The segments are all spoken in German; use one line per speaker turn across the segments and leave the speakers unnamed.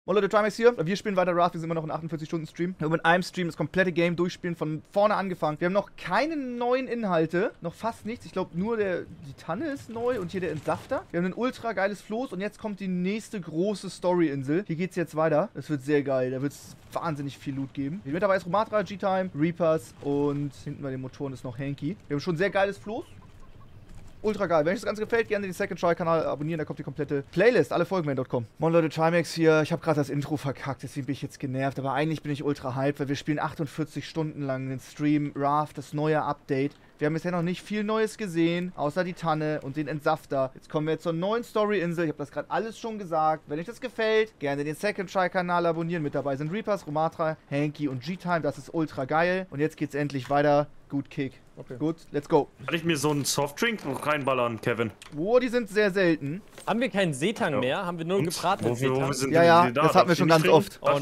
Moin Leute, Trimax hier. Wir spielen weiter Raft, wir sind immer noch in 48-Stunden-Stream. Wir haben in einem Stream das komplette Game durchspielen, von vorne angefangen. Wir haben noch keine neuen Inhalte, noch fast nichts. Ich glaube nur die Tanne ist neu und hier der Entsafter. Wir haben ein ultra geiles Floß und jetzt kommt die nächste große Story-Insel. Hier geht's jetzt weiter. Das wird sehr geil, da wird es wahnsinnig viel Loot geben. Mit dabei ist Romatra, G-Time, Reapers und hinten bei den Motoren ist noch Hanky. Wir haben schon ein sehr geiles Floß. Ultra geil. Wenn euch das Ganze gefällt, gerne den Second Try Kanal abonnieren, da kommt die komplette Playlist, alle Folgen.com. Moin Leute, Trimax hier. Ich habe gerade das Intro verkackt, deswegen bin ich jetzt genervt, aber eigentlich bin ich ultra hyped, weil wir spielen 48 Stunden lang den Stream Raft, das neue Update. Wir haben bisher noch nicht viel Neues gesehen, außer die Tanne und den Entsafter. Jetzt kommen wir zur neuen Story-Insel. Ich habe das gerade alles schon gesagt. Wenn euch das gefällt, gerne den Second Try-Kanal abonnieren. Mit dabei sind Reapers, Romatra, Hanky und G-Time. Das ist ultra geil. Und jetzt geht's endlich weiter. Gut Kick. Okay. Gut, let's go.
Kann ich mir so einen Softdrink noch reinballern, Kevin?
Oh, die sind sehr selten.
Haben wir keinen Seetang mehr? Haben wir nur gebratenen Seetang?
Ja, das hatten wir schon ganz oft.
Oh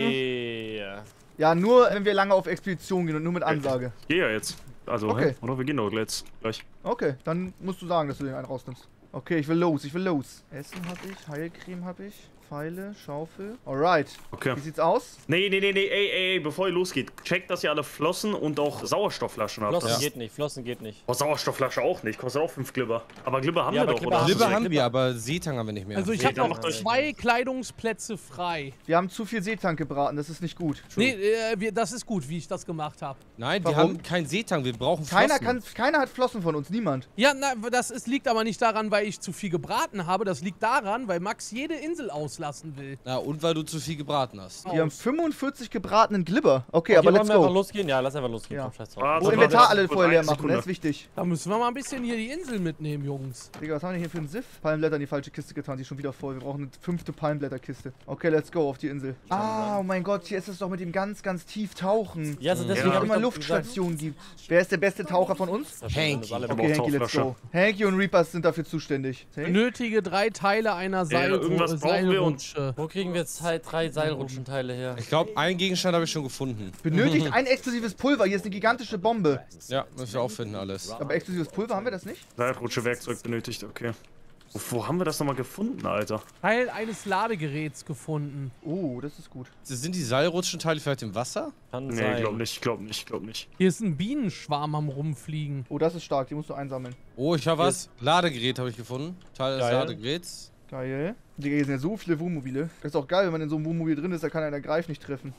nee.
Ja, nur wenn wir lange auf Expedition gehen und nur mit Ansage.
Ich gehe ja jetzt. Also,
okay.
Oder wir gehen doch jetzt gleich.
Okay, dann musst du sagen, dass du den einen rausnimmst. Okay, ich will los, Essen habe ich, Heilcreme habe ich, Pfeile, Schaufel. Alright.
Okay.
Wie sieht's aus?
Nee, ey, bevor ihr losgeht, checkt, dass ihr alle Flossen und auch Sauerstoffflaschen habt.
Flossen geht nicht, Flossen geht nicht.
Oh, Sauerstoffflasche auch nicht, kostet auch 5 Glibber. Aber Glibber haben wir doch, oder?
Glibber haben wir, aber Seetang haben wir nicht mehr.
Also ich habe noch 2 Kleidungsplätze frei.
Wir haben zu viel Seetank gebraten, das ist nicht gut.
Nee, das ist gut, wie ich das gemacht habe.
Nein, wir haben keinen Seetang, wir brauchen Flossen.
Keiner hat Flossen von uns, niemand.
Ja, na, liegt aber nicht daran, weil ich zu viel gebraten habe. Das liegt daran, weil Max jede Insel auslassen will.
Ja, und weil du zu viel gebraten hast.
Wir haben 45 gebratenen Glibber. Okay, aber let's go.
Einfach losgehen? Ja, lass einfach losgehen.
Ja.
Komm, scheiß drauf.
Und Inventar alle vorher leer machen, das ist wichtig.
Da müssen wir mal ein bisschen hier die Insel mitnehmen, Jungs.
Digga, was haben wir hier für einen Siff? Palmblätter in die falsche Kiste getan, die ist schon wieder voll. Wir brauchen eine 5. Palmblätterkiste. Okay, let's go auf die Insel. Ah, oh mein Gott, hier ist es doch mit dem ganz tief tauchen.
Ja, also deswegen
habe ich immer Luftstationen gibt. Wer ist der beste Taucher von uns?
Hanky.
Okay, Hanky, let's go. Hanky und Reapers sind dafür zuständig.
Benötige 3 Teile einer
Seilrutsche.
Wo kriegen wir jetzt halt 3 Seilrutschenteile her?
Ich glaube, einen Gegenstand habe ich schon gefunden.
Benötigt ein explosives Pulver. Hier ist eine gigantische Bombe.
Ja, müssen wir auch finden alles.
Aber explosives Pulver haben wir das nicht?
Seilrutsche-Werkzeug benötigt, okay. Wo haben wir das nochmal gefunden, Alter?
Teil eines Ladegeräts gefunden.
Oh, das ist gut.
Sind die Seilrutschenteile vielleicht im Wasser?
Kann
Nee,
sein.
ich glaub nicht.
Hier ist ein Bienenschwarm am Rumfliegen.
Oh, das ist stark. Die musst du einsammeln.
Oh, ich habe was. Ladegerät habe ich gefunden. Teil des Ladegeräts.
Geil. Digga, hier sind ja so viele Wohnmobile. Das ist auch geil, wenn man in so einem Wohnmobil drin ist, da kann einer Greif nicht treffen.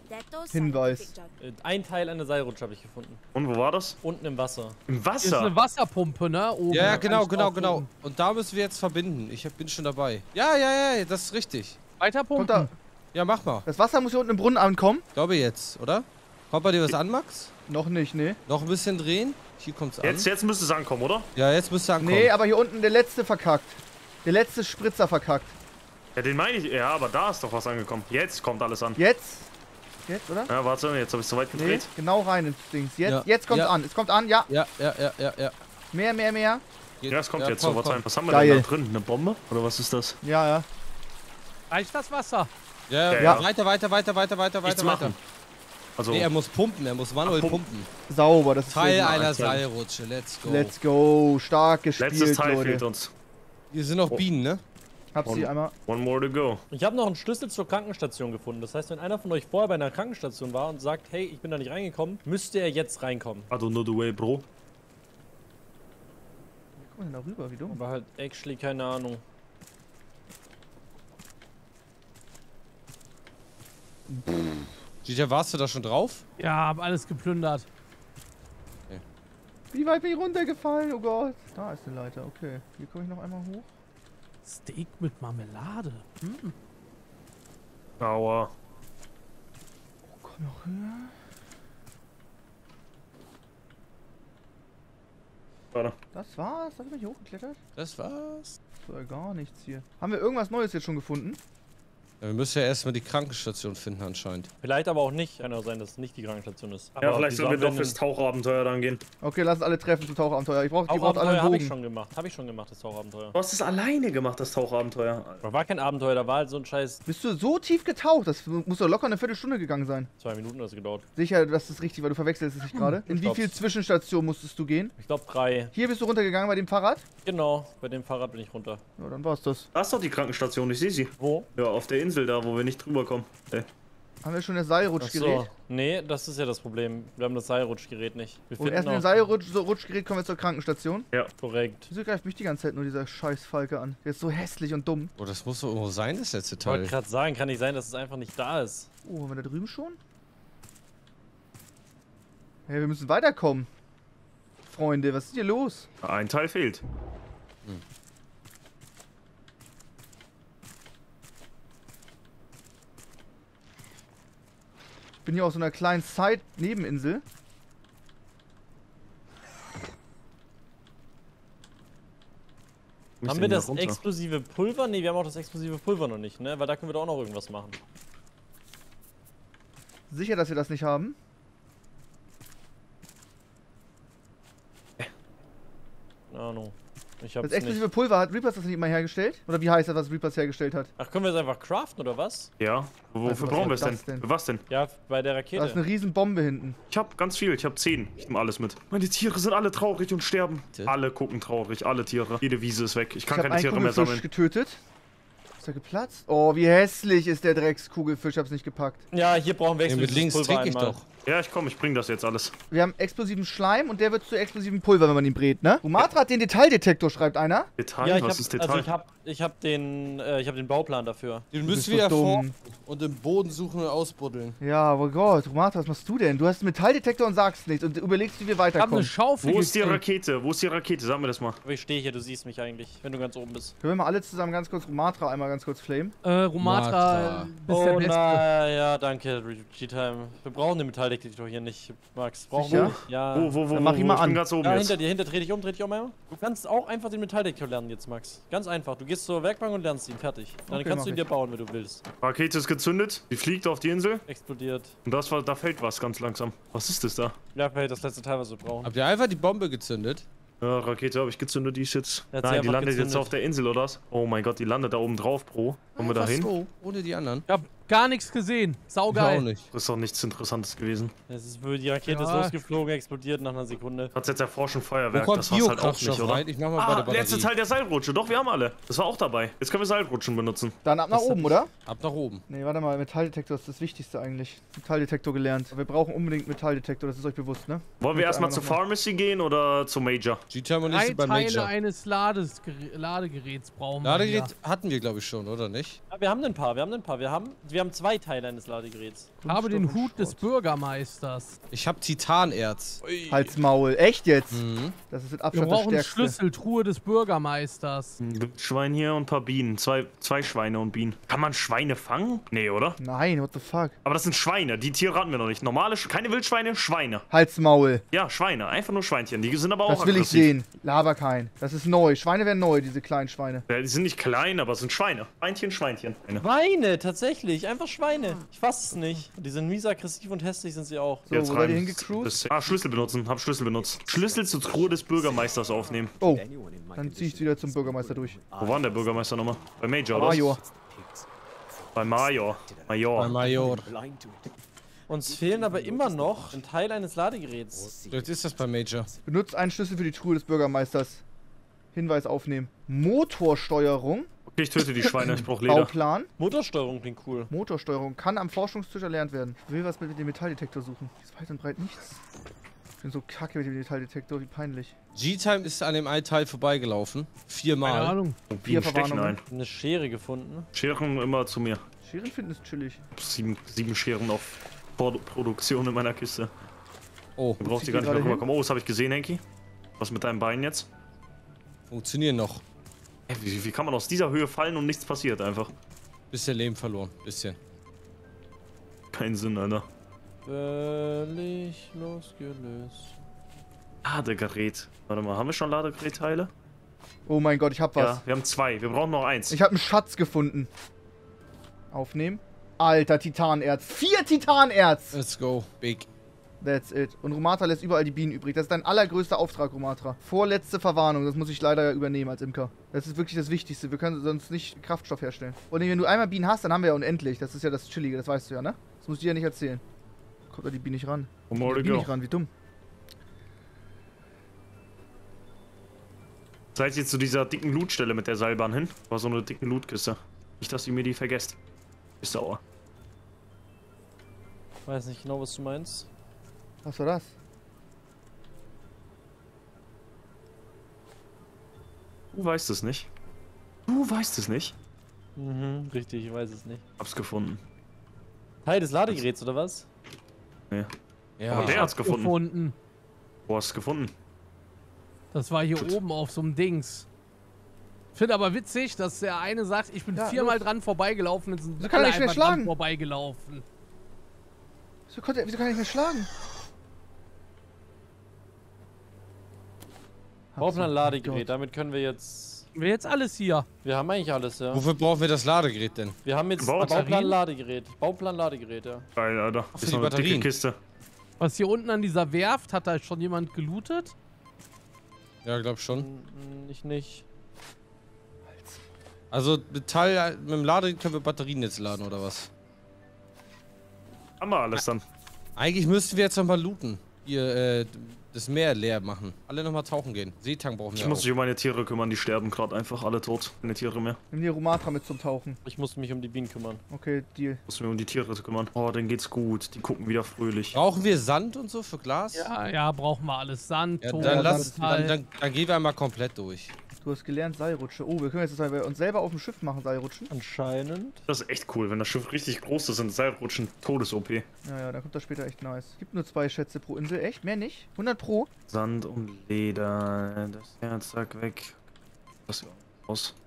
Hinweis.
Ein Teil einer Seilrutsche habe ich gefunden.
Und wo war das?
Unten im Wasser.
Im
Hier ist
Wasser?
eine Wasserpumpe, ne? Oben.
Ja, genau. Und da müssen wir jetzt verbinden. Ich bin schon dabei. Ja, das ist richtig.
Weiter pumpen.
Da.
Ja, mach mal.
Das Wasser muss hier unten im Brunnen ankommen.
Glaube jetzt, oder? Kommt bei dir was an, Max?
Noch nicht, ne?
Noch ein bisschen drehen. Hier kommt's an.
Jetzt müsste es ankommen, oder?
Ja, jetzt müsste ankommen.
Nee, aber hier unten der letzte verkackt. Der letzte Spritzer verkackt.
Ja, den meine ich. Ja, aber da ist doch was angekommen. Jetzt kommt alles an.
Jetzt? Jetzt, oder?
Ja, warte, jetzt habe ich so weit
Nee,
gedreht.
genau rein ins Dings. Jetzt,
Ja,
jetzt kommt's
ja.
an. Es kommt an, ja.
Ja.
Mehr.
Ja, es kommt jetzt
komm,
so was rein. Was haben wir
Geil.
denn da drin? Eine Bombe? Oder was ist das?
Ja.
Reicht das Wasser?
Ja.
Ja.
Weiter.
Nichts machen. Also,
Nee, er muss pumpen, er muss manuell pumpen.
Sauber, das ist
Teil
sehr gut.
einer Seilrutsche, let's go.
Let's go. Stark gespielt,
letztes Teil fehlt
Leute.
uns.
Hier sind noch Bienen, ne?
Hab sie einmal.
One more to go.
Ich habe noch einen Schlüssel zur Krankenstation gefunden. Das heißt, wenn einer von euch vorher bei einer Krankenstation war und sagt, hey, ich bin da nicht reingekommen, müsste er jetzt reinkommen.
Also no the way, Bro.
Wie kommen wir denn da rüber? Wie dumm.
Aber halt actually keine Ahnung.
Gita, warst du da schon drauf?
Ja, hab alles geplündert.
Wie weit bin ich runtergefallen? Oh Gott. Da ist eine Leiter, okay. Hier komme ich noch einmal hoch.
Steak mit Marmelade.
Aua.
Komm noch höher.
Warte.
Das war's? Da bin ich hochgeklettert?
Das war's.
So, gar nichts hier. Haben wir irgendwas Neues jetzt schon gefunden?
Ja, wir müssen ja erstmal die Krankenstation finden anscheinend.
Vielleicht aber auch nicht. Kann auch sein, dass es nicht die Krankenstation ist.
Ja,
Aber
vielleicht
wieso
sollen wir
haben
doch
einen-
fürs Tauchabenteuer dann gehen.
Okay, lass uns alle treffen zum Tauchabenteuer. Die braucht alle einen
Tauchabenteuer habe ich
Bogen.
schon gemacht. Habe ich schon gemacht, das Tauchabenteuer.
Du hast es alleine gemacht, das Tauchabenteuer.
Aber war kein Abenteuer, da war halt so ein scheiß
Bist du so tief getaucht? Das muss doch locker eine Viertelstunde gegangen sein.
2 Minuten hat es gedauert.
Sicher, das ist richtig, weil du verwechselst es nicht gerade. In wie
glaub's.
viel Zwischenstationen musstest du gehen?
Ich glaube 3.
Hier bist du runtergegangen bei dem Fahrrad?
Genau, bei dem Fahrrad bin ich runter.
Ja, dann war's das.
Da ist doch die Krankenstation, ich sehe sie.
Wo?
Ja, auf der Insel da, wo wir nicht drüber kommen.
Haben wir schon das Seilrutschgerät?
Achso. Nee, das ist ja das Problem. Wir haben das Seilrutschgerät nicht. Wir
Und erst mit dem
auch...
Seilrutschgerät kommen wir zur Krankenstation.
Ja.
Korrekt.
Wieso greift mich die ganze Zeit nur dieser scheiß Falke an? Der ist so hässlich und dumm.
Oh, das muss doch irgendwo sein, das letzte
Ich wollte
Teil.
gerade sagen, kann nicht sein, dass es einfach nicht da ist.
Oh, haben wir da drüben schon? Hey, wir müssen weiterkommen. Freunde, was ist hier los?
Ein Teil fehlt.
Ich bin hier auf so einer kleinen Side-Nebeninsel.
Wo ist
Haben
denn
wir
hier
das
runter?
explosive Pulver? Nee, wir haben auch das explosive Pulver noch nicht, ne? Weil da können wir doch auch noch irgendwas machen.
Sicher, dass wir das nicht haben?
Keine Ahnung. Ich
Das
hab's
explosive
nicht.
Pulver hat Reapers das nicht mal hergestellt? Oder wie heißt das, was Reapers hergestellt hat?
Ach, können wir es einfach craften, oder was?
Ja. Wofür
was
brauchen wir es
war
denn?
das denn?
Für was denn?
Ja, bei der
Da ist
Rakete.
eine riesen Bombe hinten.
Ich hab ganz viel, ich hab 10. Ich nehme alles mit. Meine Tiere sind alle traurig und sterben.
Bitte?
Alle gucken traurig, alle Tiere. Jede Wiese ist weg. Ich kann
Ich habe
keine
einen
Tiere mehr
Kugelfisch
sammeln.
getötet. Ist er geplatzt? Oh, wie hässlich ist der Dreckskugelfisch. Ich hab's nicht gepackt.
Ja, hier brauchen wir
Ja, mit links
Pulver
trinke ich
einmal.
doch.
Ja, ich komm, ich bring das jetzt alles.
Wir haben explosiven Schleim und der wird zu explosivem Pulver, wenn man ihn brät, ne? Rumatra hat den Detaildetektor, schreibt einer.
Detail?
Ja,
Was ist Detail?
also ich hab den Bauplan dafür.
Den
bist
müssen
so
wir
dumm.
erforschen und im Boden suchen und ausbuddeln.
Ja, oh Gott, Rumatra, was machst du denn? Du hast einen Metalldetektor und sagst nichts und überlegst, wie wir
Ich habe eine
weiterkommen.
Schaufel
Wo ist die
gekriegt.
Rakete? Wo ist die Rakete? Sag mir das mal.
Aber ich stehe hier, du siehst mich eigentlich, wenn du ganz oben bist.
Können wir mal alle zusammen ganz kurz Rumatra einmal ganz kurz flamen?
Rumatra, bist der
Oh
Beste.
na, ja, danke, G-Time. Wir brauchen den Metalldetektor hier nicht, Max. Brauchen
Sicher?
wir? Ja.
Wo,
Dann mach ihn mal
ich bin
an.
ganz oben
Ja,
jetzt.
hinter dir, dreh dich um einmal. Du kannst auch einfach den Metalldetektor lernen jetzt, Max. Ganz einfach. Du gehst zur Werkbank und lernst ihn, fertig. Dann
Okay,
kannst du ihn
mach
dir bauen, wenn du willst.
Rakete ist gezündet. Die fliegt auf die Insel.
Explodiert.
Und da fällt was ganz langsam. Was ist das da?
Ja, vielleicht das letzte Teil, was wir brauchen.
Habt ihr einfach die Bombe gezündet?
Ja, Rakete habe ich gezündet, die ist jetzt.
Er hat sie
Nein, die
einfach
landet jetzt
gezündet.
auf der Insel, oder was? Oh mein Gott, die landet da oben drauf, Bro. Kommen wir da
Einfach
hin?
so, ohne die anderen.
Ich hab gar nichts gesehen.
Ich auch
Saugeil.
nicht.
Das ist doch nichts Interessantes gewesen.
Die Rakete ist
Ja.
losgeflogen, explodiert nach einer Sekunde.
Hat's jetzt erforschen
Wo
Feuerwerk,
kommt
das war's halt auch nicht,
Biokraftstoff
oder?
rein? Ich mach mal bei der Batterie.
Letzte Teil der Seilrutsche. Doch, wir haben alle. Das war auch dabei. Jetzt können wir Seilrutschen benutzen.
Dann ab nach
Das hab
oben,
ich-
oder?
Ab nach oben.
Nee, warte mal, Metalldetektor ist das Wichtigste eigentlich. Metalldetektor gelernt. Aber wir brauchen unbedingt Metalldetektor, das ist euch bewusst, ne?
Wollen wir
Bitte
erstmal
einmal
zur
noch mal.
Pharmacy gehen oder zum Major?
G-Time und ich
Drei
sind bei
Teile
Major.
eines Ladegeräts brauchen wir.
Ladegerät
hier.
hatten wir, glaube ich, schon, oder nicht?
Ja, wir haben ein paar. Wir haben 2 Teile eines Ladegeräts.
Ich habe den
Kunststoff und
Hut des
Schrott.
Bürgermeisters.
Ich habe Titanerz.
Halt's Maul. Echt jetzt?
Mhm.
Das ist mit
Wir
Abstand das
brauchen
Stärkste.
Schlüssel, Truhe des Bürgermeisters.
Ein Wildschwein hier und ein paar Bienen. Zwei Schweine und Bienen. Kann man Schweine fangen? Nee, oder?
Nein, what the fuck?
Aber das sind Schweine. Die Tiere hatten wir noch nicht. Normale, keine Wildschweine, Schweine.
Halt's Maul.
Ja, Schweine. Einfach nur Schweinchen. Die sind aber auch
Das will ich
aggressiv.
sehen. Laber kein. Das ist neu. Schweine werden neu, diese kleinen Schweine.
Ja, die sind nicht klein, aber es sind Schweine. Schweinchen. Eine.
Schweine, tatsächlich. Einfach Schweine. Ich fass es nicht. Die sind mies aggressiv und hässlich sind sie auch.
So, wo seid ihr hingecruised?
Schlüssel benutzen. Hab Schlüssel benutzt. Schlüssel zur Truhe des Bürgermeisters aufnehmen.
Oh, dann zieh ich wieder zum Bürgermeister durch.
Wo war denn der Bürgermeister nochmal? Bei Major, oder?
Major.
Bei Major.
Bei
Major.
Major.
Uns fehlen aber immer noch ein Teil eines Ladegeräts.
Vielleicht ist das bei Major.
Benutzt einen Schlüssel für die Truhe des Bürgermeisters. Hinweis aufnehmen. Motorsteuerung.
Okay, ich töte die Schweine. Ich brauche Leder.
Bauplan.
Motorsteuerung klingt cool.
Motorsteuerung kann am Forschungstisch erlernt werden. Ich will was mit dem Metalldetektor suchen. Ist weit und breit nichts. Ich bin so kacke mit dem Metalldetektor, wie peinlich.
G-Time ist an dem einen Teil vorbeigelaufen.
Keine
4-mal.
Ahnung.
Bienen stechen
Verwarnungen.
ein.
Eine Schere gefunden.
Scheren immer zu mir.
Scheren finden ist chillig.
7 Scheren auf Produktion in meiner Kiste.
Oh,
Du brauchst
Zieht
die gar
die
nicht mehr
gerade hin?
rüberkommen. Oh, das habe ich gesehen, Henki. Was mit deinem Bein jetzt?
funktionieren noch.
Wie kann man aus dieser Höhe fallen und nichts passiert einfach?
Bisschen Leben verloren. Bisschen.
Keinen Sinn, Alter.
Völlig losgelöst.
Ladegerät. Warte mal, haben wir schon Ladegerätteile?
Oh mein Gott, ich hab was.
Ja, wir haben 2. Wir brauchen noch 1.
Ich hab einen Schatz gefunden. Aufnehmen. Alter, Titanerz. 4 Titanerz!
Let's go. Big.
That's it. Und Rumatra lässt überall die Bienen übrig. Das ist dein allergrößter Auftrag, Rumatra. Vorletzte Verwarnung. Das muss ich leider übernehmen als Imker. Das ist wirklich das Wichtigste. Wir können sonst nicht Kraftstoff herstellen. Und wenn du einmal Bienen hast, dann haben wir ja unendlich. Das ist ja das Chillige. Das weißt du ja, ne? Das muss ich dir ja nicht erzählen. Kommt da die Biene nicht ran.
Come
Kommt
on,
die Biene
go.
nicht ran. Wie dumm.
Seid ihr zu dieser dicken Lootstelle mit der Seilbahn hin? War so eine dicken Lootkiste. Nicht, dass ihr mir die vergesst. Ist sauer.
Weiß nicht genau, was du meinst.
Was war das?
Du weißt es nicht. Du weißt es nicht.
Mhm, richtig, ich weiß es nicht.
Hab's gefunden.
Teil des Ladegeräts, oder was?
Nee.
Ja.
Aber der hat's gefunden.
Gefunden.
Wo hast du gefunden?
Das war hier
Gut.
oben auf so einem Dings. Finde aber witzig, dass der eine sagt, ich bin
Ja,
viermal
los.
dran vorbeigelaufen und sind
So kann er nicht mehr
alle einfach dran
schlagen.
vorbeigelaufen.
Wieso kann ich nicht mehr schlagen?
Bauplan
Gott.
Ladegerät, damit können wir jetzt...
Wir jetzt alles hier.
Wir haben eigentlich alles, ja.
Wofür brauchen wir das Ladegerät denn?
Wir haben jetzt
Baut-
Bauplan Ladegerät. Bauplan Ladegerät, ja.
Geil, Alter.
für
Ist
die
noch eine dicke
Batterien.
Kiste.
Was hier unten an dieser Werft, hat da schon jemand gelootet?
Ja, glaub schon.
Ich nicht.
Also Metall mit dem Ladegerät können wir Batterien jetzt laden oder was?
Haben wir alles dann.
Eigentlich müssten wir jetzt nochmal looten. Hier, das Meer leer machen. Alle nochmal tauchen gehen. Seetank brauchen wir
Ich muss
auch.
mich um meine Tiere kümmern, die sterben gerade einfach alle tot. Keine Tiere mehr.
Nimm die Romatra mit zum Tauchen.
Ich muss mich um die Bienen kümmern.
Okay, Deal.
Ich muss mich um die Tiere kümmern. Oh, denen geht's gut. Die gucken wieder fröhlich.
Brauchen wir Sand und so für Glas?
Ja, ja, brauchen wir alles. Sand,
Ja,
Ton,
dann,
Metall.
dann gehen wir einmal komplett durch.
Du hast gelernt Seilrutsche. Oh, wir können jetzt bei uns selber auf dem Schiff machen, Seilrutschen.
Anscheinend.
Das ist echt cool, wenn das Schiff richtig groß ist, sind Seilrutschen Todes-OP.
Ja, ja, dann kommt das später echt nice. Gibt nur 2 Schätze pro Insel. Echt? Mehr nicht? 100 pro?
Sand und Leder. Das Herz, zack, weg. Das aus.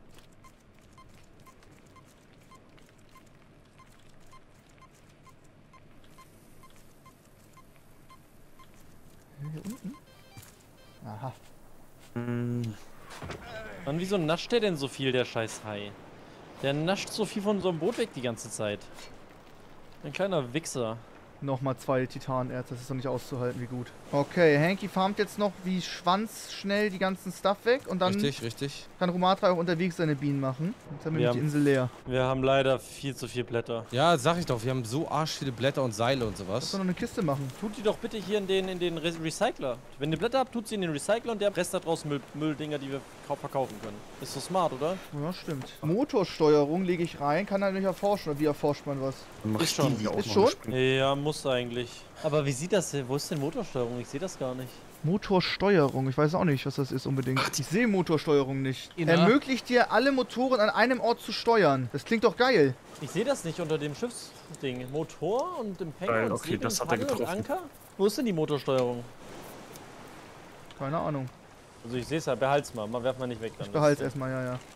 Hier unten? Aha.
Hm,
Mann, wieso nascht der denn so viel, der scheiß Hai? Der nascht so viel von so einem Boot weg die ganze Zeit. Ein kleiner Wichser.
Nochmal 2 Titanerz, das ist doch nicht auszuhalten, wie gut. Okay, Hanky farmt jetzt noch wie Schwanz schnell die ganzen Stuff weg und dann
Richtig, richtig.
kann Romatra auch unterwegs seine Bienen machen. Jetzt haben wir
Ja.
die Insel leer.
Wir haben leider viel zu viel Blätter.
Ja, sag ich doch, wir haben so arsch viele Blätter und Seile und
Lass
sowas.
doch noch eine Kiste machen.
Tut die doch bitte hier in den Recycler. Wenn ihr Blätter habt, tut sie in den Recycler und der presst da draußen Mülldinger, die wir verkaufen können. Ist so smart, oder?
Ja, stimmt. Motorsteuerung lege ich rein, kann er nicht erforschen. Oder wie erforscht man was?
dann mach
Ist
ich
schon.
die auch
Ist
noch
schon?
springen.
Ja, muss eigentlich. Aber wie sieht das denn? Wo ist denn Motorsteuerung? Ich sehe das gar nicht.
Motorsteuerung, ich weiß auch nicht, was das ist unbedingt. Ich sehe Motorsteuerung nicht.
Ina?
Ermöglicht dir, alle Motoren an einem Ort zu steuern. Das klingt doch geil.
Ich sehe das nicht unter dem Schiffsding. Motor und Empfänger
Geil,
und
okay,
Segel
das
und
hat er
Paddel und
getroffen.
Anker? Wo ist denn die Motorsteuerung?
Keine Ahnung.
Also ich sehe es ja, behalt's mal. Werf mal nicht weg dann.
Ich behalte es erstmal, ja, ja.